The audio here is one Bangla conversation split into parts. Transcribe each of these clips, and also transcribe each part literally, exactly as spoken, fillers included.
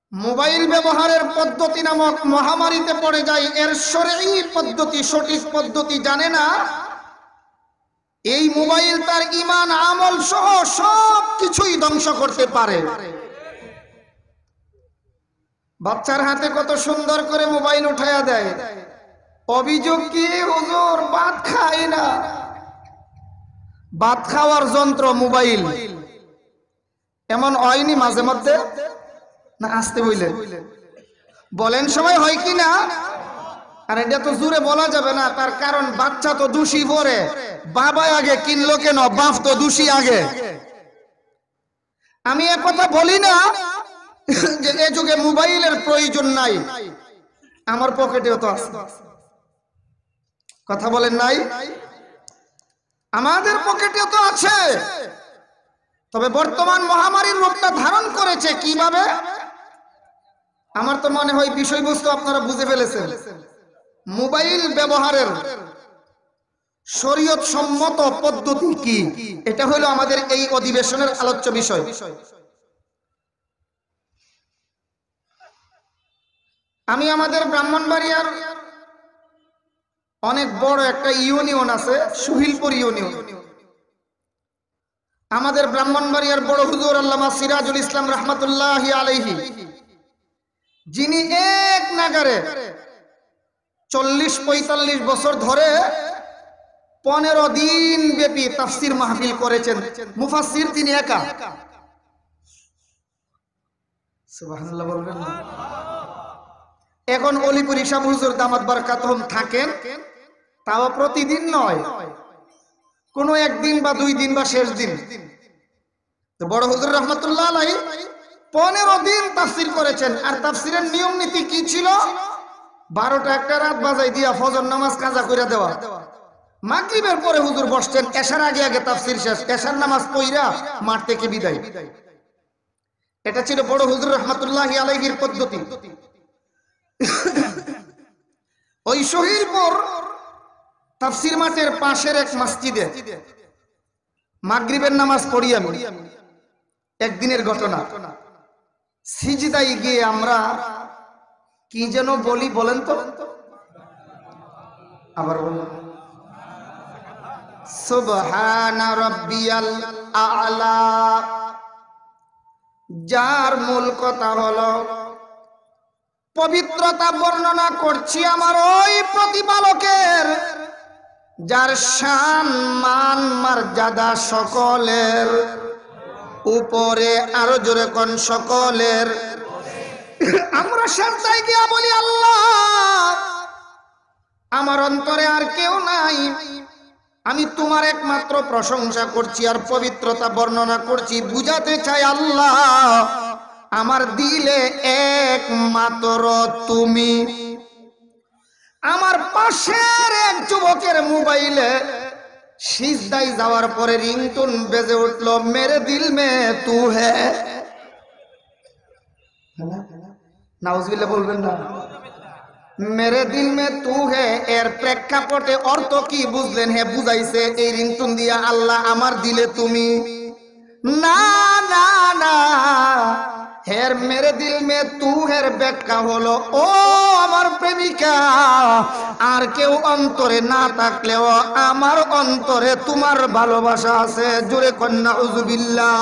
মোবাইল ব্যবহারের পদ্ধতি নামক মহামারীতে পড়ে যায়, এর শরঈ পদ্ধতি সঠিক পদ্ধতি জানে না, এই মোবাইল তার ঈমান আমল সহ সব কিছুই ধ্বংস করতে পারে। বাচ্চার হাতে কত সুন্দর করে মোবাইল উঠায়া দেয়, অভিযোগ কি হুজুর ভাত খায় না। ভাত খাওয়ার যন্ত্র মোবাইল, এমন হয়নি মাঝে মধ্যে? না আসতে বললেন বলেন সময় হয় কি না? আর এটা তো জোরে বলা যাবে না, তার কারণ বাচ্চা তো দোষী পড়ে, বাবা আগে কিনলো কেন, বাপ তো দোষী আগে। আমি এ কথা বলি না যে এ যুগে মোবাইলের প্রয়োজন নাই, আমার পকেটেও তো আছে। কথা বলেন নাই? আমাদের পকেটেও তো আছে। তবে বর্তমান মহামারীর রূপটা ধারণ করেছে কিভাবে? আমার তো মনে হয় বিষয়বস্তু আপনারা বুঝে ফেলেছেন। মোবাইল ব্যবহারের শরীয়ত সম্মত পদ্ধতি কি, এটা হলো আমাদের এই অধিবেশনের আলোচ্য বিষয়। আমি আমাদের ব্রাহ্মণবাড়িয়ার অনেক বড় একটা ইউনিয়ন আছে, সুহিলপুর ইউনিয়ন। আমাদের ব্রাহ্মণবাড়িয়ার বড় হুজুর আল্লামা সিরাজুল ইসলাম রহমাতুল্লাহি আলাইহি, যিনি এক নাগারে চল্লিশ পঁয়তাল্লিশ বছর ধরে পনেরো দিন ব্যাপী তাফসির মাহফিল করেছেন। মুফাসসির তিনি একা। সুবহানাল্লাহ বলবেন না? এখন অলিপুর ইসা হুজুর দামাত বারাকাতুহুম থাকেন, তাও প্রতিদিন নয়, কোনো একদিন বা দুই দিন বা শেষ দিন। তো বড় হুজুর রহমাতুল্লাহ আলাইহি পনেরো দিন তাফসির করেছেন। আর তাফসিরের নিয়ম নীতি কি ছিল? বারোটা একটা রাত বাজাই দিয়া ফজর নামাজ কাজা করে দেওয়া, মাগরিবের পরে হুজুর বসছেন, এশার আগে আগে তাফসির শেষ, এশার নামাজ পড়া মাঠ থেকে বিদায়। এটা ছিল বড় হুজুর রহমাতুল্লাহি আলাইহির পদ্ধতি। ওই শহীদপুর তাফসির মাঠের পাশের এক মসজিদে মাগরিবের নামাজ পড়ি আমি। একদিনের ঘটনা, সিজদায় গিয়ে আমরা কি যেন বলি বলেন তো? আবার বলুন, সুবহানা রাব্বিয়াল আ'লা। যার মূল কথা হলো পবিত্রতা বর্ণনা করছি আমার ওই প্রতিপালকের, যার শান মান মর্যাদা সকলের উপরে, আরো জোরে কোন সকলের। আমরা সাজদায় গিয়া বলি আল্লাহ আমার অন্তরে আর কেউ নাই, আমি তোমার একমাত্র প্রশংসা করছি আর পবিত্রতা বর্ণনা করছি, বুঝাতে চাই আল্লাহ আমার দিলে একমাত্র তুমি। আমার পাশের এক যুবকের মোবাইলে সিজদায় যাওয়ার পরে রিংটোন বেজে উঠলো, মেরে দিল মে তু হ্যায়। নাউজুবিল্লাহ বলবেন না? মেরে দিল মে তু হ্যায় এর প্রেক্ষাপটে অর্থ কি বুঝলেন? হে বুঝাইছে এই রিংটোন দিয়া আল্লাহ আমার দিলে তুমি। না না না, হের মেরে দিল মে তু হের ব্যাখ্যা হলো ও আমার প্রেমিকা, আর কেউ অন্তরে না থাকলেও আমার অন্তরে তোমার ভালোবাসা আছে। জোরে কন্যা উযুবিল্লাহ।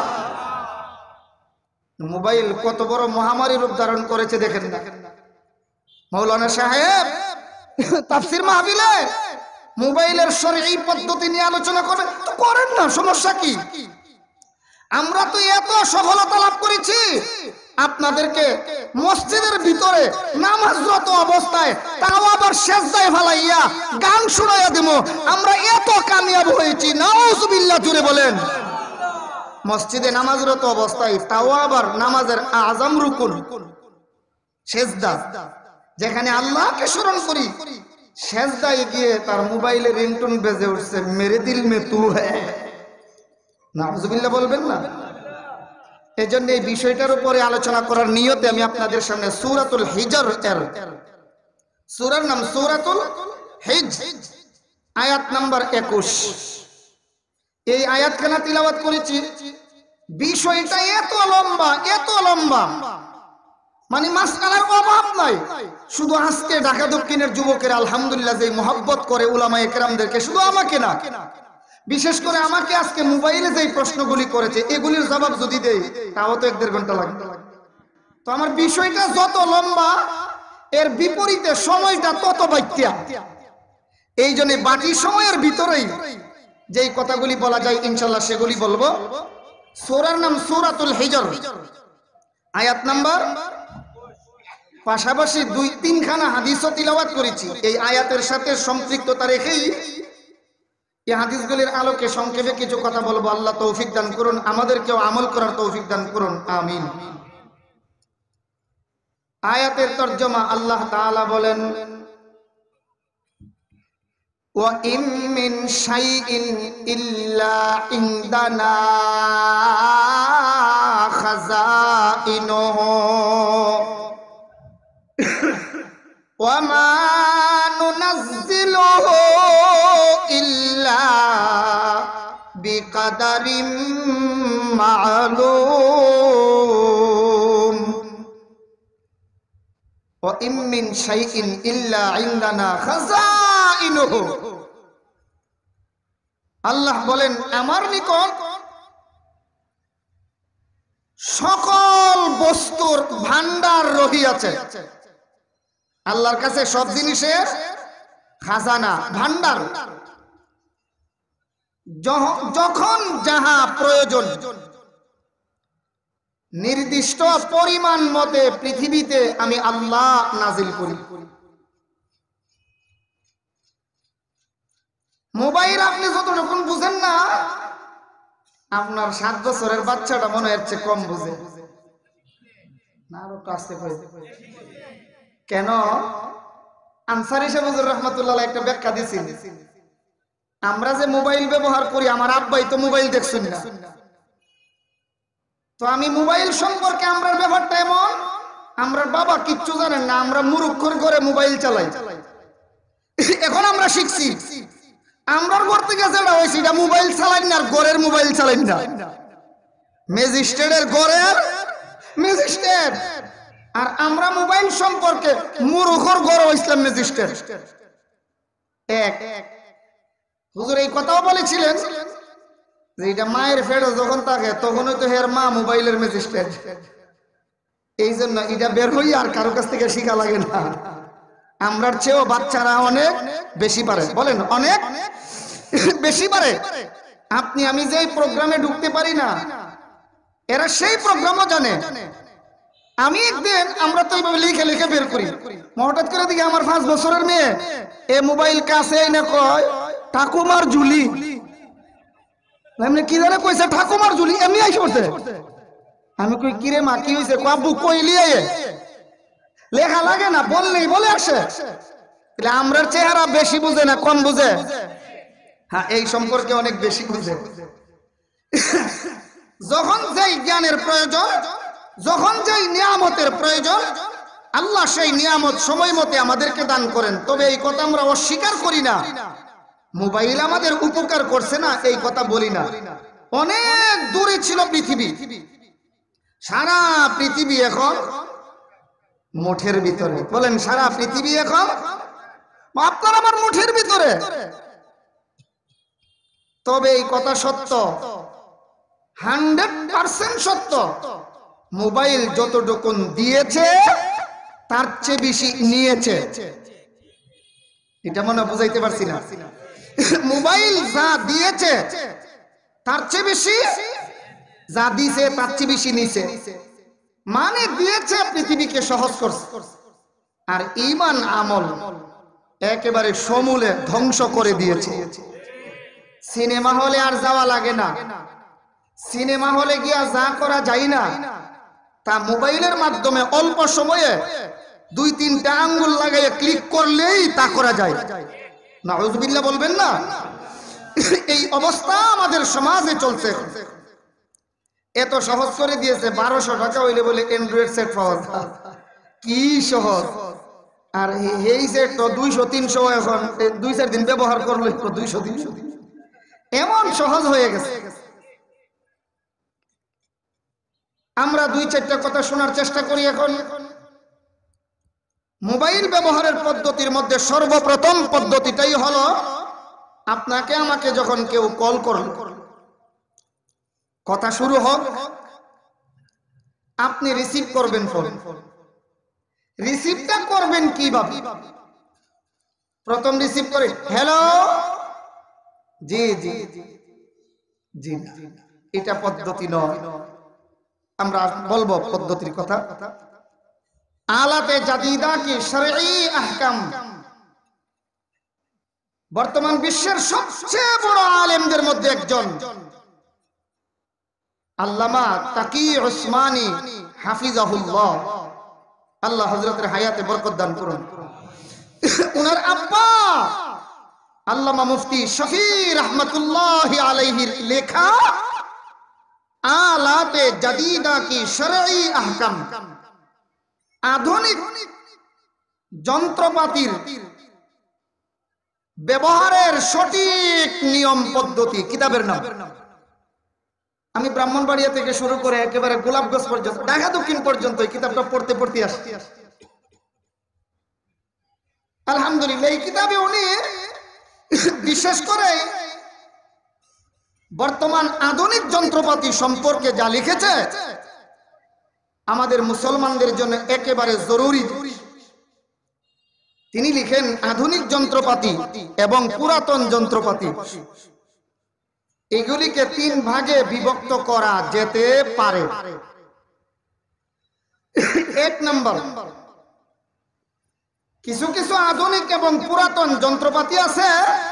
মোবাইল কত বড় মহামারী রূপ ধারণ করেছে দেখেন না। মাওলানা সাহেব তাফসীর মাহফিলে মোবাইলের শরঈ পদ্ধতি নিয়ে আলোচনা করবেন তো করেন না, সমস্যা কি? আমরা তো এত সফলতা লাভ করেছি, আপনাদেরকে মসজিদের ভিতরে নামাজরত অবস্থায় তাও আবার সেজদায় ফালাইয়া গান শোনাইয়া দেব, আমরা এত কামিয়াব হয়েছি। নাউজুবিল্লাহ, জুড়ে বলেন। মসজিদে নামাজরত অবস্থায় তাও আবার নামাজের আযম রুকুন সেজদা, যেখানে আল্লাহকে স্মরণ করি, সেজদায় গিয়ে তার মোবাইলে রিংটোন বেজে উঠছে, মেরে দিল মে তু হ্যায়। নাউজুবিল্লাহ বলবেন না? এজন্য এই বিষয়টার উপরে আলোচনা করার নিয়তে আমি আপনাদের সামনে সূরাতুল হিজর এর সূরার নাম সূরাতুল হিজ, আয়াত নাম্বার একুশ, এই আয়াতখানা তিলাওয়াত করেছি। বিষয়টা এত লম্বা এত লম্বা মানে মাসআলার অভাব নাই। শুধু আজকে ঢাকা দক্ষিণের যুবকের আলহামদুলিল্লাহ যে মহব্বত করে উলামায়ে কেরামদেরকে, শুধু আমাকে না, বিশেষ করে আমাকে আজকে মোবাইলে যে প্রশ্নগুলি করেছে এগুলির জবাব যদি দেই তাও তো এক দেড় ঘন্টা লাগবে। তো আমার বিষয়টা যত লম্বা এর বিপরীতে সময়টা তত বাচ্চা। এই জন্য বাকি সময়ের ভিতরেই যেই কথাগুলি বলা যায় ইনশাল্লাহ সেগুলি বলবো। সূরার নাম সূরাতুল হিজর, আয়াত নাম্বার, পাশাপাশি দুই তিনখানা হাদিসও তিলাওয়াত করেছি। এই আয়াতের সাথে সম্পৃক্ততা রেখেই এই হাদিসগুলির আলোকে সংক্ষেপে কিছু কথা বলবো। আল্লাহ তৌফিক দান করুন, আমাদেরকেও আমল করার তৌফিক দান করুন, আমিন। আয়াতের তরজমা আল্লাহ তাআলা বলেন, ওয়া ইম মিন শাইইন ইল্লা ইনদানা খাযাইনুহু ওয়া মা নুনাজ্জিলুহু ইল্লা বিকাদারিম মা'লুম। ওয়া ইম মিন শাইইন ইল্লা ইনদানা খাযাইনুহু। আল্লাহ বলেন, আমার নিকট সকল বস্তুর ভান্ডার রহিয়াছে। আল্লাহর কাছে সব জিনিসের খাজানা, ভান্ডার। যখন যাহা প্রয়োজন নির্দিষ্ট পরিমাণ মতে পৃথিবীতে আমি আল্লাহ নাজিল করি। মোবাইল আপনি যতটুকু বুঝেন না, আপনার সাত বছরের বাচ্চাটা মনে হচ্ছে কম বুঝে না, আরো কাছে কেন? আনসারী সাহেব হুজুর রাহমাতুল্লাহ একটা ব্যাখ্যা দিয়েছেন, আমরা যে মোবাইল ব্যবহার করি, আমার আব্বাই তো মোবাইল দেখছেন না, তো আমি মোবাইল সম্পর্কে আমরা ব্যাপারটা এমন, আমরা বাবা কিচ্ছু জানেন না, আমরা মুরুক্ষর করে মোবাইল চালাই। এখন আমরা শিখছি, আমরার ঘর থেকে যেটা হয়েছে এটা মোবাইল চালাই না, আর ঘরের মোবাইল চালাই না, ম্যাজিস্ট্রেটের ঘরের ম্যাজিস্ট্রেট। আর আমরা মোবাইল সম্পর্কে মুরুখর ঘর ইসলাম ম্যাজিস্ট্রেট এক। হুজুর এই কথাও বলেছিলেন যে এটা মায়ের ফেরো যখন থাকে তখনই তো হের মা মোবাইলের ম্যাজিস্ট্রেট। এই জন্য এটা বের হই আর কারো কাছ থেকে শিখা লাগে না। আমরার চেয়েও বাচ্চারা অনেক বেশি পারে, বলেন অনেক বেশি পারে। আপনি আমি যে প্রোগ্রামে ঢুকতে পারি না, এরা সেই প্রোগ্রামও জানে। আমি একদিন, আমরা তো এইভাবে লিখে লিখে বের করি, হঠাৎ করে দিকে আমার পাঁচ বছরের মেয়ে এ মোবাইল কাছে না কয় ঠাকুমার ঝুলি। কি জানে কইছে ঠাকুমার ঝুলি, এমনি আইসে পড়ছে। আমি কই কিরে মা কি হয়েছে? আব্বু কইলি লেখা লাগে না, বললেই বলে আসে। আমরার চেহারা বেশি বুঝে না কম বুঝে? হ্যাঁ, এই সম্পর্কে অনেক বেশি বুঝে। যখন যেই জ্ঞানের প্রয়োজন, যখন যেই নিয়ামতের প্রয়োজন, আল্লাহ সেই নিয়ামত সময় মতে আমাদেরকে দান করেন। তবে এই কথা আমরা অস্বীকার করি না, মোবাইল আমাদের উপকার করছে না এই কথা বলি না। অনেক দূরে ছিল পৃথিবী, সারা পৃথিবী এখন মুঠের ভিতরে। বলেন সারা পৃথিবী এখন আপনার আমার মুঠের ভিতরে। তবে এই কথা সত্য, হান্ড্রেড পার্সেন্ট সত্য, মোবাইল যতটুকু দিয়েছে তার চেয়ে বেশি নিয়েছে। এটা মনে বুঝাইতে পারছি না? মোবাইল যা দিয়েছে তার চেয়ে বেশি, যা দিয়েছে তার চেয়ে বেশি নিছে। মানে দিয়েছে পৃথিবীকে সহজ করছে, আর ঈমান আমল একেবারে সমূলে ধ্বংস করে দিয়েছে। সিনেমা হলে আর যাওয়া লাগে না, সিনেমা হলে গিয়া যা করা যায় না তা মোবাইলের মাধ্যমে অল্প সময়ে দুই তিনটা আঙ্গুল লাগাইয়ে ক্লিক করলেই তা করা যায়। নাউযুবিল্লাহ বলবেন না? এই অবস্থা আমাদের সমাজে চলছে। এত সহজ করে দিয়েছে, বারোশো টাকা হইলে বলে অ্যান্ড্রয়েড সেট পাওয়া যায়। কি সহজ! আর এই সেট তো দুইশো তিনশো, এখন দুই চার দিন ব্যবহার করলে দুইশো তিনশো, এমন সহজ হয়ে গেছে। আমরা দুই চারটা কথা শোনার চেষ্টা করি এখন, মোবাইল ব্যবহারের পদ্ধতির মধ্যে সর্বপ্রথম পদ্ধতিটাই হলো, আপনাকে আমাকে যখন কেউ কল করল, কথা শুরু হোক, আপনি রিসিভ করবেন ফোন। রিসিভটা করবেন কিভাবে? প্রথম রিসিভ করে হ্যালো, জি জি জি, এটা পদ্ধতি নয়। আমরা বলবো পদ্ধতির কথা। আলাতে জাদিদা কি শরঈ আহকাম, বর্তমান বিশ্বের সবচেয়ে বড় আলেমদের মধ্যে একজন আল্লামা তাকি উসমানী হাফিজাহুল্লাহ, আল্লাহ হযরতের হায়াতে বরকত দান করুন। উনার আব্বা আল্লামা মুফতি শফি রহমাতুল্লাহি আলাইহির লেখা আলাতে জাদিদা কি শরঈ আহকাম, আধুনিক যন্ত্রপাতির ব্যবহারের সঠিক নিয়ম পদ্ধতি কিতাবের নাম। আমি ব্রাহ্মণবাড়িয়া থেকে শুরু করে একেবারে গোলাপগঞ্জ পর্যন্ত, ঢাকা দক্ষিণ পর্যন্ত এই কিতাবটা পড়তে পড়তে আসছি। আলহামদুলিল্লাহ, এই কিতাবে উনি বিশেষ করে বর্তমান আধুনিক যন্ত্রপাতি সম্পর্কে যা লিখেছে, আমাদের মুসলমানদের জন্য একেবারে জরুরি। তিনি লিখেন, আধুনিক যন্ত্রপাতি এবং পুরাতন যন্ত্রপাতি এগুলিকে তিন ভাগে বিভক্ত করা যেতে পারে। এক নম্বর, কিছু কিছু আধুনিক এবং পুরাতন যন্ত্রপাতি আছে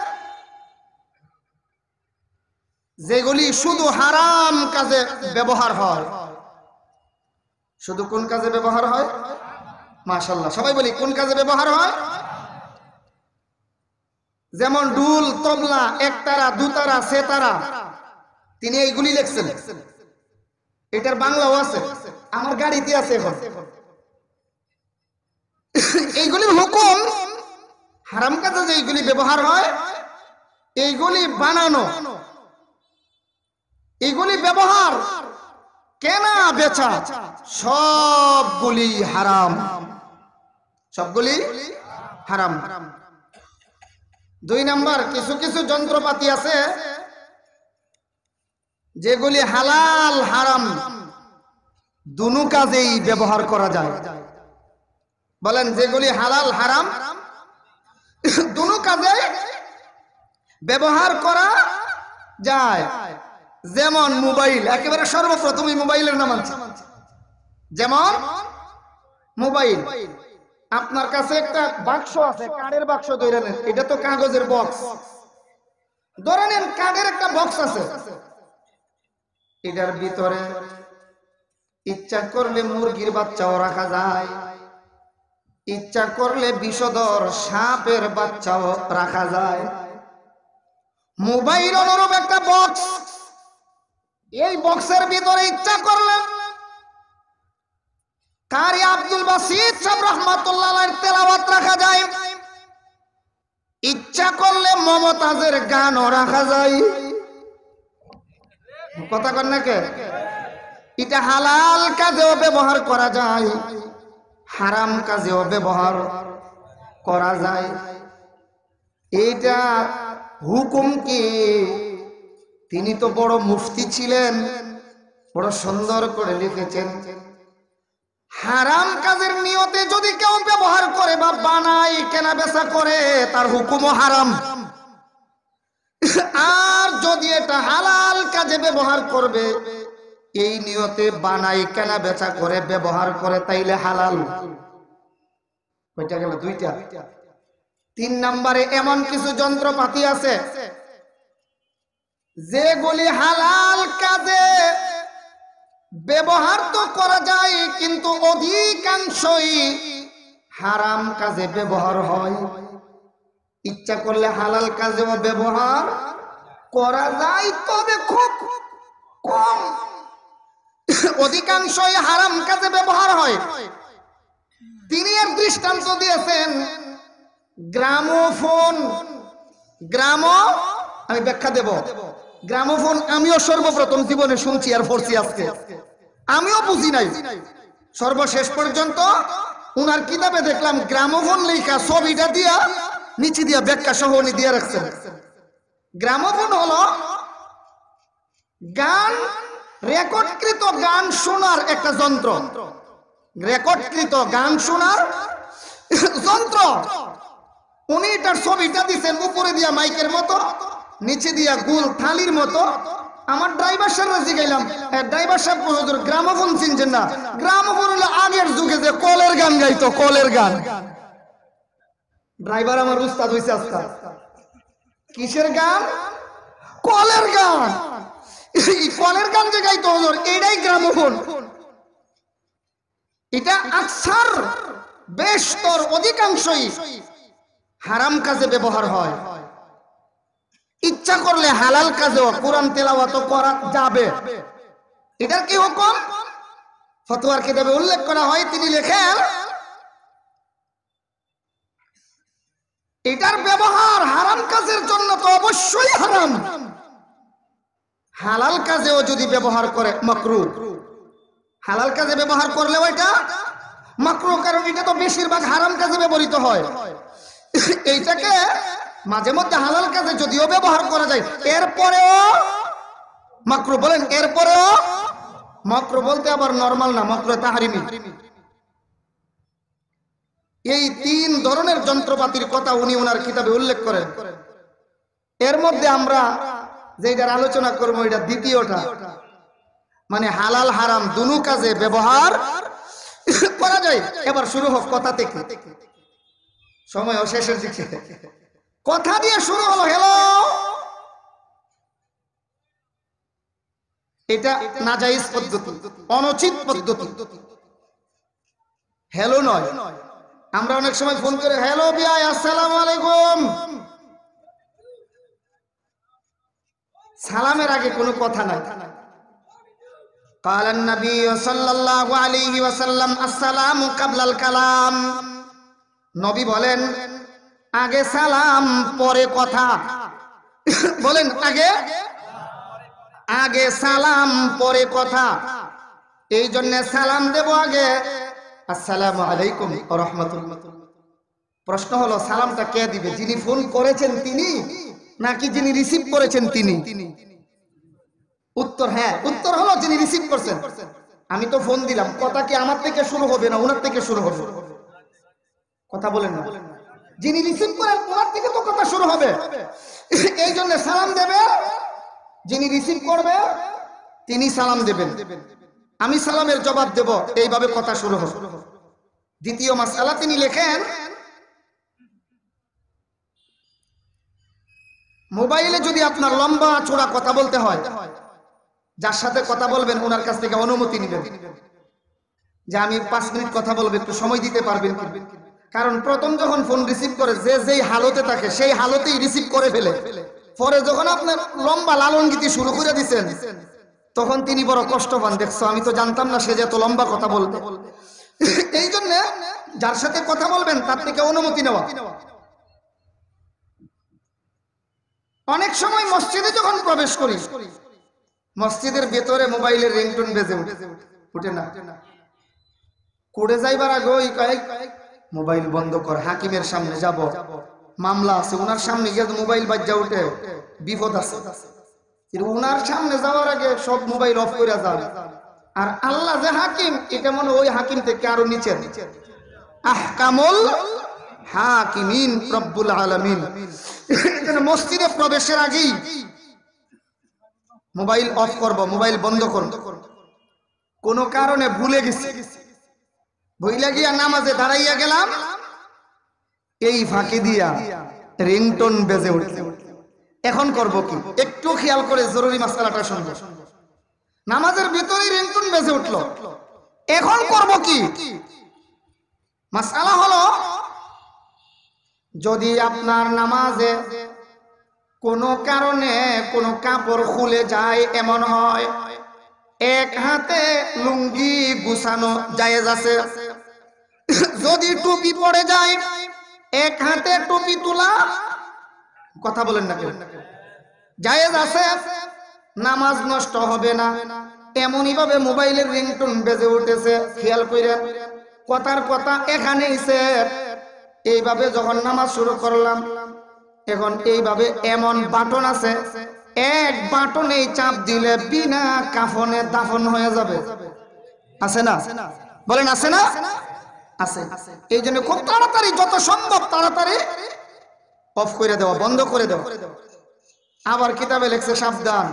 যেগুলি শুধু হারাম কাজে ব্যবহার হয়। শুধু কোন কাজে ব্যবহার হয়? মাশাআল্লাহ, সবাই বলি কোন কাজে ব্যবহার হয়? যেমন ডুল, তবলা, একতারা, দুতারা, সেতারা, তিনি এইগুলি লিখছেন। এটার বাংলাও আছে, আমার গাড়িতে আছে এখন। এইগুলির হুকুম, হারাম কাজে যে এইগুলি ব্যবহার হয়, এইগুলি বানানো, এইগুলি ব্যবহার, কেনা বেচা সবগুলি হারাম, সবগুলি হারাম। দুই নাম্বার, কিছু কিছু যন্ত্রপাতি আছে যেগুলি হালাল হারাম দুনো কাজেই ব্যবহার করা যায়। বলেন, যেগুলি হালাল হারাম দুনো কাজে ব্যবহার করা যায়। যেমন মোবাইল, একেবারে সর্বপ্রথমই মোবাইলের নাম আছে। যেমন মোবাইল, আপনার কাছে একটা বাক্স আছে, কাঠের বাক্স ধরে নেন, এটা তো কাগজের বক্স। ধরে নেন কাঠের একটা বক্স আছে, এটার ভিতরে ইচ্ছা করলে মুরগির বাচ্চাও রাখা যায়, ইচ্ছা করলে বিষধর সাপের বাচ্চাও রাখা যায়। মোবাইল অনুরূপ একটা বক্স, এই বক্সের ভিতরে ইচ্ছা করলে কারি আব্দুল বাসিত সাহেব রাহমাতুল্লাহ আলাইহির তেলাওয়াত রাখা যায়, ইচ্ছা করলে মমতাজের গানও রাখা যায়। কথা কন না কে? এটা হালাল কাজেও ব্যবহার করা যায়, হারাম কাজেও ব্যবহার করা যায়। এইটা হুকুম কি? তিনি তো বড় মুফতি ছিলেন, বড় সুন্দর করে লিখেছেন, হারাম কাজের নিয়তে যদি কেউ ব্যবহার করে বা বানায়, কেনা বেচা করে, তার হুকুমও হারাম। আর যদি এটা হালাল কাজে ব্যবহার করবে, এই নিয়তে বানায়, কেনা বেচা করে, ব্যবহার করে, তাইলে হালাল। কয়টা গেল? দুইটা। তিন নম্বরে, এমন কিছু যন্ত্রপাতি আছে যেগুলি হালাল কাজে ব্যবহার তো করা যায়, কিন্তু অধিকাংশই হারাম কাজে ব্যবহার হয়। ইচ্ছা করলে হালাল কাজেও ব্যবহার করা যায়, তবে খুব কম। অধিকাংশই হারাম কাজে ব্যবহার হয়। তিনি এর দৃষ্টান্ত দিয়েছেন গ্রামোফোন। গ্রামো, আমি ব্যাখ্যা দেব। গ্রামোফোন আমিও সর্বপ্রথম জীবনে শুনছি আর পড়ছি আজকে, আমিও বুঝি নাই। সর্বশেষ পর্যন্ত উনার কিতাবে দেখলাম গ্রামোফোন লেখা ছবিটা দিয়া নিচে দিয়া ব্যাখ্যা সহ উনি দিয়ে রাখছেন। গ্রামোফোন হলো গান রেকর্ডকৃত গান শোনার একটা যন্ত্র, রেকর্ডকৃত গান শোনার যন্ত্র। উনি এটার ছবিটা দিচ্ছেন উপরে দিয়া মাইকের মতো, নিচে দিয়া গোল থালির মতো। আমার ড্রাইভার সাহেব জিগাইলাম, ড্রাইভার সাহেব হুজুর গ্রামোফোন চিনছেন না? গ্রামোফোন হলো আগের যুগে যে কলের গান গাইতো, কলের গান। ড্রাইভার আমার উস্তাদ হইছে আজকে। কিসের গান? কলের গান। এই কলের গান যে গাইতো হুজুর, এটাই গ্রামোফোন। এটা আকসার বেশতর অধিকাংশই হারাম কাজে ব্যবহার হয়। ইচ্ছা করলে হালাল কাজেও কোরআন তেলাওয়াত করা যাবে। এটার কি হুকুম? ফতোয়ার কিতাবে উল্লেখ করা হয়, তিনি লেখেন এটার ব্যবহার হারাম কাজের জন্য তো অবশ্যই হারাম, হালাল কাজেও যদি ব্যবহার করে মাকরুহ। হালাল কাজে ব্যবহার করলেও এটা মাকরুহ, কারণ এটা তো বেশিরভাগ হারাম কাজে ব্যবহৃত হয়। এইটাকে মাঝে মধ্যে হালাল কাজে যদিও ব্যবহার করা যায়, এরপরেও মাকরুহ। বলেন এরপরেও মাকরুহ বলতে আবার নরমাল না, মাকরুহ তাহরিমি। এই তিন ধরনের যন্ত্রপাতির কথা উনি ওনার কিতাবে উল্লেখ করেন। এর মধ্যে আমরা যেটার আলোচনা করবো এটা দ্বিতীয়টা, মানে হালাল হারাম দুনো কাজে ব্যবহার করা যায়। এবার শুরু হোক কথা থেকে, সময় শেষের দিকে। কথা দিয়ে শুরু হলো হ্যালো। এটা নাজায়েজ পদ্ধতি, অনুচিত পদ্ধতি। হ্যালো নয়। আমরা অনেক সময় ফোন করে হ্যালো বিয়াই আসসালামু আলাইকুম, সালামের আগে কোনো কথা নাই। قال النبي صلى الله عليه وسلم السلام قبل الكلام। নবী বলেন আগে সালাম পরে কথা। বলেন আগে আগে সালাম পরে কথা। এই জন্য সালাম দেব আগে আসসালামু আলাইকুম ওয়া রাহমাতুল্লাহ। প্রশ্ন হলো সালামটা কে দিবে? যিনি ফোন করেছেন তিনি, নাকি যিনি রিসিভ করেছেন তিনি? উত্তর হ্যাঁ, উত্তর হলো যিনি রিসিভ করছেন। আমি তো ফোন দিলাম, কথা কি আমার থেকে শুরু হবে না ওনার থেকে শুরু হবে? কথা বলেন না। যিনি রিসিভ করেন ওনার থেকে তো কথা শুরু হবে। এই জন্য সালাম দেবে যিনি রিসিভ করবে, তিনি সালাম দেবেন, আমি সালামের জবাব দেব, এইভাবে কথা শুরু হবে। দ্বিতীয় মাসআলা তিনি লেখেন মোবাইলে যদি আপনার লম্বা চূড়া কথা বলতে হয়, যার সাথে কথা বলবেন ওনার কাছ থেকে অনুমতি নেবেন যে আমি পাঁচ মিনিট কথা বলবো, একটু সময় দিতে পারবেন? কারণ প্রথম যখন ফোন রিসিভ করে যে যেই হালতে থাকে সেই হালতেই রিসিভ করে ফেলে। পরে যখন আপনার লম্বা লালন গীতি শুরু করে দিচ্ছেন তখন তিনি বড় কষ্ট পান, দেখছো আমি তো জানতাম না সে যে এত লম্বা কথা বলবে। এই জন্য যার সাথে কথা বলবেন তার থেকে অনুমতি নেওয়া। অনেক সময় মসজিদে যখন প্রবেশ করি, মসজিদের ভেতরে মোবাইলের রিংটোন বেজে উঠে না, কোড়ে যাইবার আগে ওই কয়েক মোবাইল বন্ধ কর, হাকিমের সামনে যাব, মামলা আছে, ওনার সামনে গিয়ে মোবাইল বাজা উঠে বিপদ আছে। ওনার সামনে যাওয়ার আগে সব মোবাইল অফ করে যান। আর আল্লাহ যে হাকিম, এটা মনে ওই হাকিম থেকে আরো নিচে, আহকামুল হাকিমিন রব্বুল আলামিন। এখানে মসজিদে প্রবেশের আগেই মোবাইল অফ করব, মোবাইল বন্ধ করব। কোন কারণে ভুলে গেছি, ভুলে গিয়া নামাজে দাঁড়াইয়া গেলাম, এই ফাঁকি দিয়া রিংটোন বেজে উঠল। এখন করব কি? একটু খেয়াল করে জরুরি মাসআলাটা শুনবো। নামাজের ভিতরেই রিংটোন বেজে উঠল, এখন করব কি? মাসআলা হলো যদি আপনার নামাজে কোনো কারণে কোনো কাপড় খুলে যায়, এমন হয় এক হাতে লুঙ্গি গুছানো জায়েজ আছে। যদি টুপি পড়ে যায় এক হাতে টুপি তোলা, কথা বলেন না কেন, জায়েজ আছে, নামাজ নষ্ট হবে না। এমনই ভাবে মোবাইলের রিংটোন বেজে উঠেছে, খেয়াল করেন কথার কথা এখানেই স্যার। এইভাবে যখন নামাজ শুরু করলাম, এখন এইভাবে এমন বাটন আছে, এক বাটনেই চাপ দিলে বিনা কাফনে দাফন হয়ে যাবে। আছে না? বলেন আছে না? আছে। এই জন্য খুব তাড়াতাড়ি, যত সম্ভব তাড়াতাড়ি অফ করে দেওয়া, বন্ধ করে দেওয়া। আবার কিতাবে লেখছে সাবধান,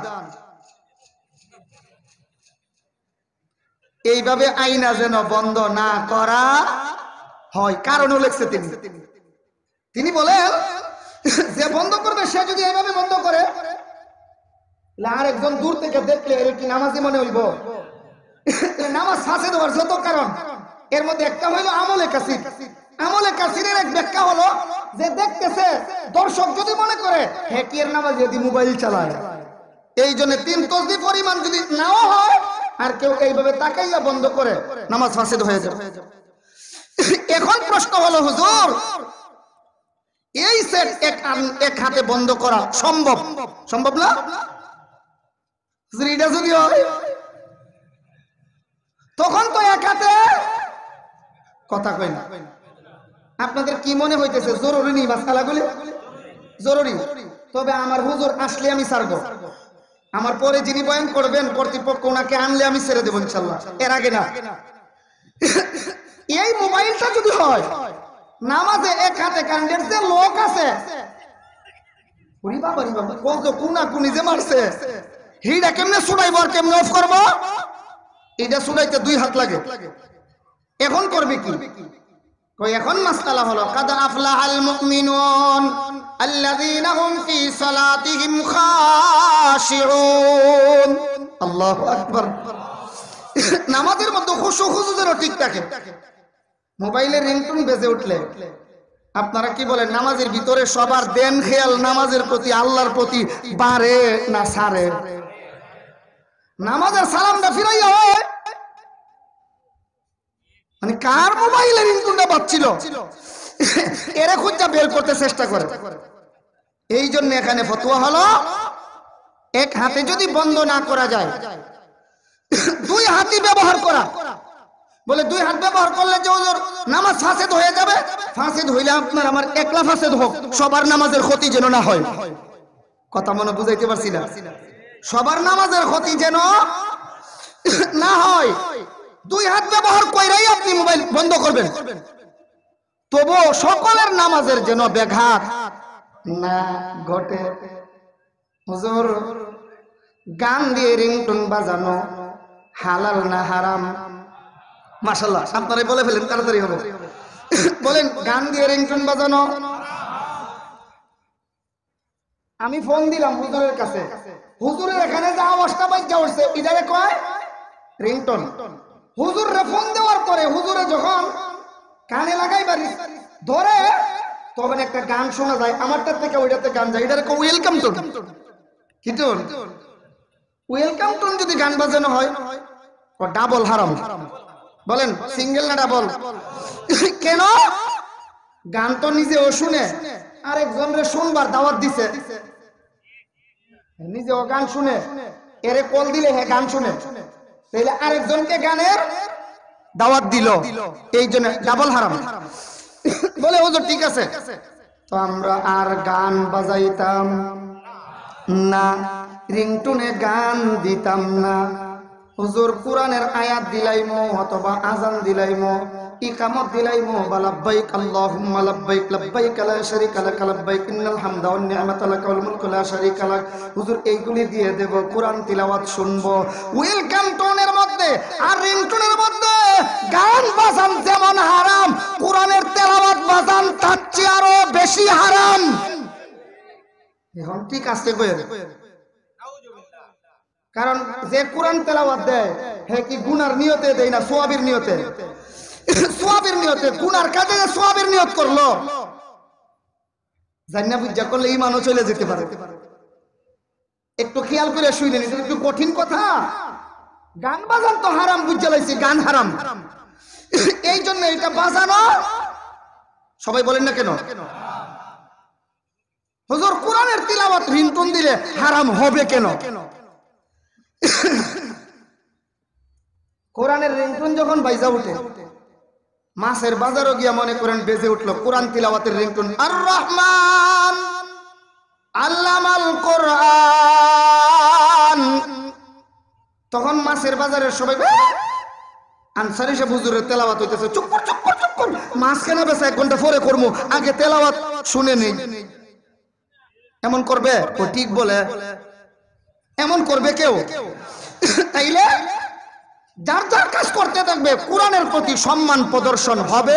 এইভাবে আইনা যেন বন্ধ না করা হয়। কারণও লেখছে তিনি। তিনি বলেন যে বন্ধ করবে সে যদি এইভাবে বন্ধ করে, আর একজন দূর থেকে দেখলে এর কি নামাজি মনে হইব? নামাজ ফাঁসে দেওয়ার যত কারণ, এর মধ্যে একটা হইলো আমলে কাসির। আমলে কাসিরের এক ব্যাখ্যা হলো যে দেখতেছে দর্শক যদি মনে করে হ্যাঁ কি এর নামাজ যদি মোবাইল চালায়, এই জন্য তিন তসবিহ পরিমাণ যদি নাও হয় আর কেউ এইভাবে তাকাইয়া বন্ধ করে, নামাজ ফাঁসিদ হয়ে যাবে। এখন প্রশ্ন হলো হুজুর, এই সেট এক এক হাতে বন্ধ করা সম্ভব? সম্ভব না? এটা যদি হয় তখন তো এক হাতে কথা কই না। আপনাদের কি মনে হইতেছে জরুরি নেই মাসআলাগুলি? জরুরি। তবে আমার হুজুর আসলে আমি ছাড়বো, আমার পরে যিনি বয়ান করবেন কর্তৃপক্ষ ওনাকে আনলে আমি ছেড়ে দেবো ইনশাল্লাহ, এর আগে না। এই মোবাইলটা যদি হয় নামাজে এক হাতে কান্ডের যে লোক আছে, কোনা কুনি যে মারছে, হিটা কেমনে ছুটাইবো আর কেমনে অফ করবো? এটা ছুটাইতে দুই হাত লাগে। এখন করবে কি? এখন মাসআলা হলো কাদ আফলাহাল মুমিনুন আল্লাযীনা হুম ফি সালাতিহিম খাশিউন। আল্লাহু আকবার। নামাজের মধ্যে খুশু খুশু যেন ঠিক থাকে। মোবাইলের রিংটোন বেজে উঠলে আপনারা কি বলেন, নামাজের ভিতরে সবার দেন খেয়াল নামাজের প্রতি, আল্লাহর প্রতি বাড়ে না সারে? নামাজের সালামটা ফিরাইয়া হয় মানে কার মোবাইলের রিংটোনটা বাজছিল এরে খুঁজা বের করতে চেষ্টা করে। এই জন্য এখানে ফতোয়া হলো এক হাতে যদি বন্ধ না করা যায়, দুই হাতই ব্যবহার করা। বলে দুই হাত ব্যবহার করলে যে ওর নামাজ ফাসেদ হয়ে যাবে। ফাসেদ হইলে আপনার আমার একলা ফাসেদ হোক, সবার নামাজের ক্ষতি যেন না হয়। কথা মনে বুঝাইতে পারছি না? সবার নামাজের ক্ষতি যেন না হয়। দুই হাত ব্যবহার কইরাই আপনি মোবাইল বন্ধ করবেন, তবু সকলের নামাজের যেন ব্যাঘাত না ঘটে। হুজুর গান দিয়ে রিংটোন বাজানো হালাল না হারাম? মাশাআল্লাহ, আপনারাই বলে ফেলেন, তাড়াতাড়ি হবে। বলেন গান দিয়ে রিংটোন বাজানো। আমি ফোন দিলাম হুজুরের কাছে, হুজুরের এখানে যে আওয়াজটা বাজা উঠছে এটারে কয় রিংটোন। হুজুরে ফোন দেওয়ার পরে হুজুরে যখন কানে লাগাইবার ধরে তখন একটা গান শোনা যায়, আমারটার থেকে ওইটাতে গান যায়, এটারে কয় ওয়েলকাম টোন। কি টোন? ওয়েলকাম টোন যদি গান বাজানো হয় ও ডাবল হারাম। বলেন সিঙ্গেল না ডাবল? কেন? গান তো নিজে ও শুনে, আরেকজনরে শুনবার দাওয়াত দিছে, নিজে ও গান শুনে, এরে কল দিলে হে গান শুনে, তাইলে আরেকজনকে গানের দাওয়াত দিল, এই জন্য ডাবল হারাম। বলে হুজুর ঠিক আছে, তো আমরা আর গান বাজাইতাম না, রিংটোনে গান দিতাম না। হুজুর কোরআনের আয়াত দিলাইমো অথবা আজান দিলাইমো, ইকামত দিলাইমো, বা লাব্বাইক আল্লাহুম্মা লাব্বাইক লাব্বাইক লা শারীকা লাক লাব্বাইক ইন্নাল হামদা ওয়ান নি'মাতা লাক ওয়াল মুলকু লা শারীকা লাক। হুজুর এইগুলি দিয়ে দেব, কোরআন তিলাওয়াত শুনবো। ওয়েলকাম টোনের মধ্যে আর রিংটোনের মধ্যে গান বাজান যেমন হারাম, কোরআনের তেলাওয়াত বাজান তার চেয়ে আরো বেশি হারাম। এখন ঠিক আছে কই? কারণ যে কোরআন তেলাওয়াত দেয় হে কি গুনার নিয়তে দেয় না সওয়াবের নিয়তে? সওয়াবের নিয়তে। গুনার কাজে সওয়াবের নিয়ত করলো, জান্নাত বুঝা করলে ঈমানও চলে যেতে পারে। একটু খেয়াল করে শুনেন, এটা একটু কঠিন কথা। গান বাজান তো হারাম বুঝা লাইছে, গান হারাম। এই জন্য এটা বাজানো, সবাই বলেন না কেন? হুজুর কোরআনের তিলাওয়াত রিংটোন দিলে হারাম হবে কেন? কোরআনের রিংটোন যখন বাইজা উঠে মাছের বাজারও গিয়া মনে করেন বেজে উঠলো কোরআন তিলাওয়াতের রিংটোন, আর রহমান আল্লামাল কোরআন। তখন মাছের বাজারের সবাই আনসারি সাহেব হুজুরের তেলাওয়াত হইতেছে, চুপ কর চুপ কর চুপ কর, মাছ কেনা বেচা এক ঘন্টা পরে করবো, আগে তেলাওয়াত শুনে নেই। এমন করবে? ও ঠিক বলে, এমন করবে কেউ? তাইলে যার যার কাজ করতে থাকবে, কোরআনের প্রতি সম্মান প্রদর্শন হবে।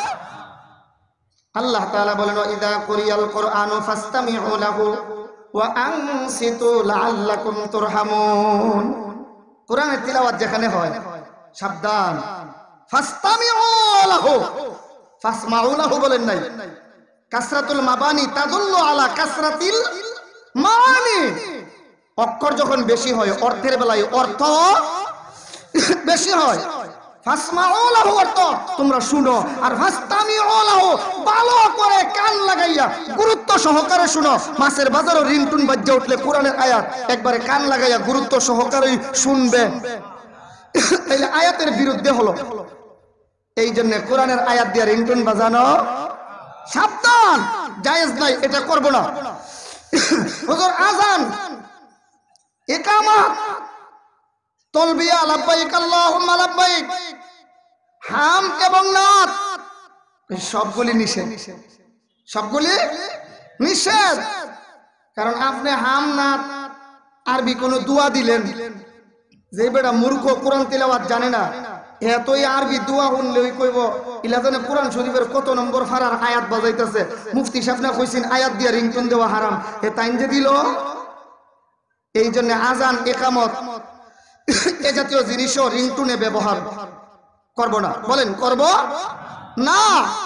আল্লাহ তাআলা বলেন, ইদা কুরিয়াল কুরআনু ফাসতামিউ লাহু ওয়া আনসিতু লাআল্লাকুম তুরহামুন। কোরআনের তিলাওয়াত যেখানে হয় সাবধান, ফাসতামিউ লাহু, ফাসমাউ লাহু বলেন নাই। কাসরাতুল মাবানি তাদুল্লু আলা কাসরাতিল মানি। অক্ষর যখন বেশি হয় অর্থের বেলায় অর্থ বেশি হয়। ফাসমাউ লাহু অর্থ তোমরা শুনো, আর ফাসতামিউ লাহু ভালো করে কান লাগাইয়া গুরুত্ব সহকারে শুনো। মাছের বাজারও রিংটুন বাজে উঠলে কোরআনের আয়াত একবারে কান লাগাইয়া গুরুত্ব সহকারে শুনবে, তাইলে আয়াতের বিরুদ্ধে হলো। এই জন্য কোরআনের আয়াত দিয়ে রিংটুন বাজানো সাবধান, জায়েজ নাই, এটা করব না। হুজুর আযান, ইকামত, তালবিয়া, লাব্বাইক আল্লাহুম্মা লাব্বাইক, হাম এবং নাত সবগুলি নিষেধ, সবগুলি নিষেধ। কারণ আপনি হাম নাত আরবি কোন দোয়া দিলেন, যে বেটা মূর্খ কোরআন তিলাওয়াত জানে না, এতই আরবি দোয়া শুনলে ওই কইব ইলা জানে কোরআন শরীফের কত নম্বর ফারার আয়াত বাজাইতেছে। মুফতি সাহেব না কইছেন আয়াত দিয়া রিংটোন দেওয়া হারাম, এ তাইন যে দিল। এই জন্য আজান, ইকামত এ জাতীয় জিনিসও রিংটোনে ব্যবহার করব না। বলেন করব না।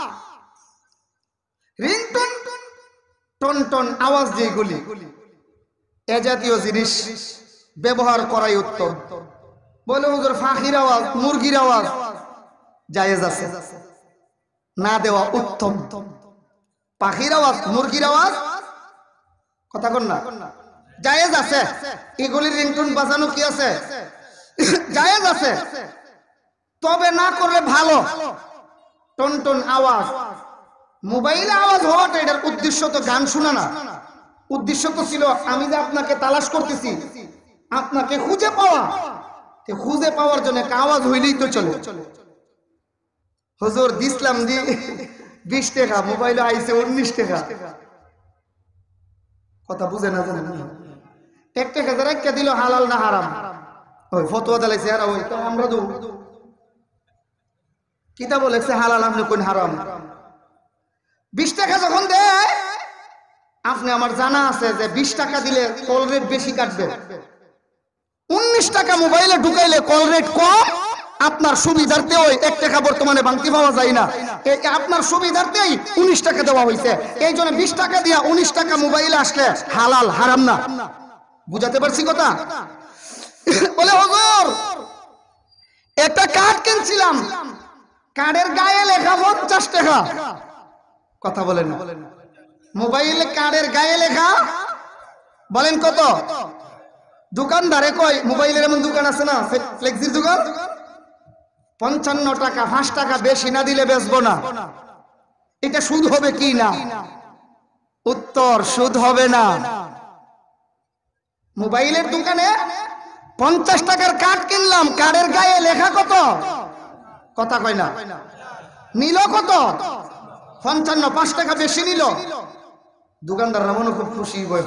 রিংটোন টন টন আওয়াজ যেগুলি, এ জাতীয় জিনিস ব্যবহার করাই উত্তম। বলে হুজুর ফাঁকির আওয়াজ, মুরগির আওয়াজ জায়েজ আছে, না দেওয়া উত্তম। পাখির আওয়াজ, মুরগির আওয়াজ কথা কন না, জায়েজ আছে। এগুলির রিংটোন বাজানো কি আছে? জায়েজ আছে, তবে না করলে ভালো। টন টন আওয়াজ, মোবাইলে আওয়াজ হওয়াটা এটার উদ্দেশ্য তো গান শোনা না, উদ্দেশ্য তো ছিল আমি যে আপনাকে তালাশ করতেছি, আপনাকে খুঁজে পাওয়া। খুঁজে পাওয়ার জন্য একটা আওয়াজ হইলেই তো চলে। হুজুর দিসলাম জি বিশ টাকা, মোবাইলে আইছে উনিশ টাকা, কথা বুঝে না জানেন? এক টাকা যারা একটা দিল হালাল না হারাম, ওই ফতোয়া দিলাইছে আর ওই তো আমরা দু কিতাব লেখছে হালাল, আপনি কোন হারাম। বিশ টাকা যখন দেয়, আপনি আমার জানা আছে যে বিশ টাকা দিলে কল রেট বেশি কাটবে, উনিশ টাকা মোবাইলে ঢুকাইলে কল রেট কম। আপনার সুবিধার্থে ওই এক টাকা বর্তমানে বাংতি পাওয়া যায় না, আপনার সুবিধার্থেই উনিশ টাকা দেওয়া হয়েছে। এই জন্য বিশ টাকা দিয়া উনিশ টাকা মোবাইলে আসলে হালাল, হারাম না। বুঝাতে পারছি কথা? বলে হুজুর একটা কার্ড কিনছিলাম, কার্ডের গায়ে লেখা পঞ্চাশ টাকা, কথা বলেন না। মোবাইলে কার্ডের গায়ে লেখা, বলেন কত? দোকানদারে কয় মোবাইলের এমন দোকান আছে না, ফ্লেক্সির দোকান, পঞ্চান্ন টাকা, পাঁচ টাকা বেশি না দিলে বেচবো না। এটা সুদ হবে কি না? উত্তর সুদ হবে না। মোবাইলের দোকানে পঞ্চাশ টাকার কার্ড কিনলাম, কার্ডের গায়ে লেখা কত? কথা কয় না। নিল কত? পঞ্চান্ন, পাঁচ টাকা বেশি নিল। দোকানদাররা মনে খুব খুশি বই,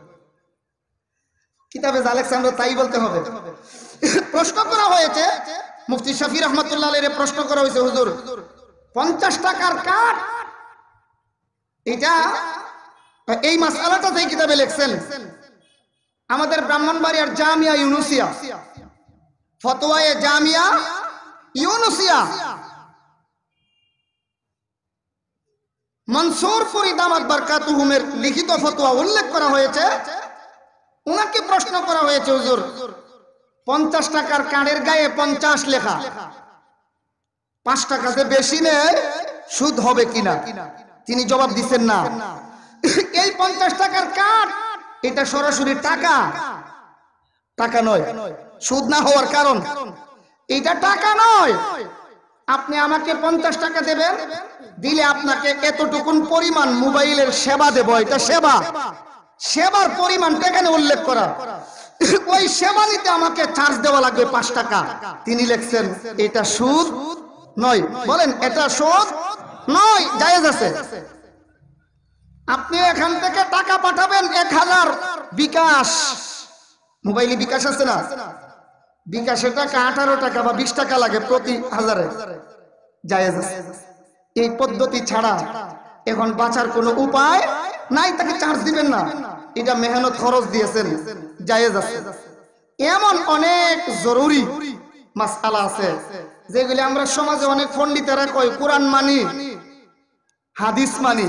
কিতাবে যা লেখছে আমরা তাই বলতে হবে। প্রশ্ন করা হয়েছে, মুফতি শফি রহমাতুল্লাহ আলাইহি প্রশ্ন করা হয়েছে, হুজুর পঞ্চাশ টাকার কার্ড, এটা এই মাসআলাটাতেই কিতাবে লিখছেন আমাদের ব্রাহ্মণবাড়িয়ার জামিয়া ইউনুসিয়া, ফতোয়ায়ে জামিয়া ইউনুসিয়া, মনসুরপুরি দামাত বারকাতুহুমের লিখিত ফতোয়া উল্লেখ করা হয়েছে। উনাকে প্রশ্ন করা হয়েছে, হুজুর পঞ্চাশ টাকার কার্ডের গায়ে পঞ্চাশ লেখা, পাঁচ টাকাতে বেশি নেই, সুদ হবে কিনা? তিনি জবাব দিচ্ছেন না। এই পঞ্চাশ টাকার কার্ড এটা সরাসরি টাকা, টাকা নয়। সুদ না হওয়ার কারণ এটা টাকা নয়, আপনি আমাকে পঞ্চাশ টাকা দেবেন, দিলে আপনাকে এতটুকুন পরিমাণ মোবাইলের সেবা দেব। এটা সেবা, সেবার পরিমাণটা এখানে উল্লেখ করা। ওই সেবা নিতে আমাকে চার্জ দেওয়া লাগবে পাঁচ টাকা। তিনি লিখছেন এটা সুদ নয়। বলেন এটা সুদ নয়, জায়েজ আছে। আপনি এখান থেকে টাকা পাঠাবেন এক হাজার বিকাশ, মোবাইলে বিকাশ আছে না, বিকাশের টাকা আঠারো টাকা বা বিশ টাকা লাগে প্রতি হাজারে, জায়েজ আছে। এই পদ্ধতি ছাড়া এখন বাঁচার কোনো উপায় নাই, তাকে চার্জ দিবেন না, এটা মেহনত খরচ দিয়েছেন, জায়েজ আছে। এমন অনেক জরুরি মাসআলা আছে যেগুলি আমরা সমাজে অনেক পণ্ডিতেরা কয় কোরআন মানি, হাদিস মানি,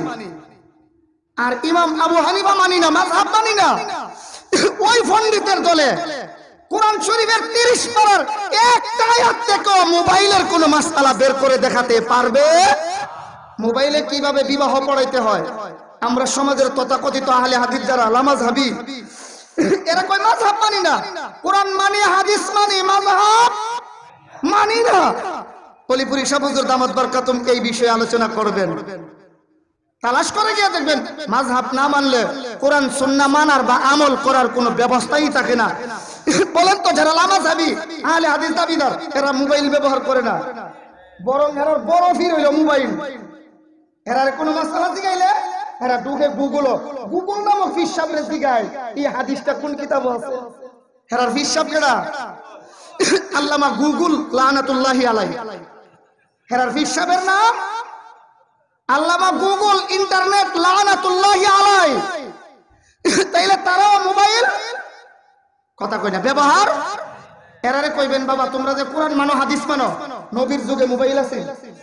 আর ইমাম আবু হানিফা মানি না, মাযহাব মানি না। ওই পণ্ডিতের দলে কোরআন শরীফের তিরিশ পারার একটা আয়াত থেকে মোবাইলের কোন মাসআলা বের করে দেখাতে পারবে? মোবাইলে কিভাবে বিবাহ পড়াইতে হয়, আমরা সমাজের তথাকথিত আহলে হাদিস যারা লামাযহাবী, এরা কয় মাযহাব মানি না, কোরআন মানি, হাদিস মানি, মাযহাব মানি না। কলিপুরি শাহ হুজুর দামাত বরকাতুম এই বিষয়ে আলোচনা করবেন। তালাশ করে গিয়ে দেখবেন মাযহাব না মানলে কোরআন সুন্নাহ মানার বা আমল করার কোনো ব্যবস্থাই থাকে না। বলেন তো যারা লামাযহাবী আহলে হাদিস দাবিদার, এরা মোবাইল ব্যবহার করে না, বরং এরার বড় ফির হইল মোবাইল। এরার কোনো মাসআলা জিগাইলে এরা ঢুকে গুগল, গুগল নামক ফির সাহেবের জিগায় এই হাদিসটা কোন কিতাবে আছে। এরার ফির সাহেব কেডা? আল্লামা গুগল লানাতুল্লাহি আলাইহি। এরার ফির সাহেবের নাম আল্লামা গুগল ইন্টারনেট লানাতুল্লাহি আলাইহি। তাইলে তারাও মোবাইল কথা কই না ব্যবহার। এরারে কইবেন বাবা তোমরা যে কোরআন মানো, হাদিস মানো, নবীর যুগে মোবাইল আছে?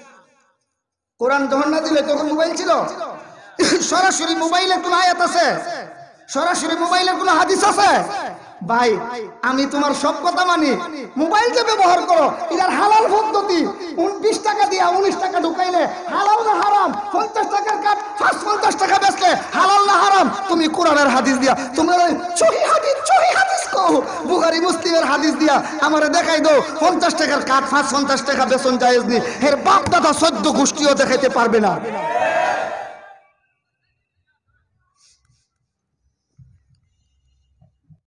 কোরআন যখন না দিলে তখন মোবাইল ছিল? সরাসরি মোবাইলে কোন আয়াত আছে? সরাসরি মোবাইলে কোন হাদিস আছে? ভাই আমি তোমার সব কথা মানি, মোবাইল যে ব্যবহার করো এটার হালাল পদ্ধতি, বিশ টাকা দিয়া উনিশ টাকা ঢুকাইলে হালাল না হারাম? পঞ্চাশ টাকার কাঠ পাঁচ পঞ্চাশ টাকা বেচলে হালাল না হারাম? তুমি কোরআনের হাদিস দিয়া, তোমরা সহি হাদিস সহি হাদিস কও, বুখারী মুসলিমের হাদিস দিয়া আমারে দেখাই দাও পঞ্চাশ টাকার কাঠ পাঁচ পঞ্চাশ টাকা বেচন জায়েজ নি। এর বাপ দাদা চোদ্দ গোষ্ঠীও দেখাইতে পারবে না।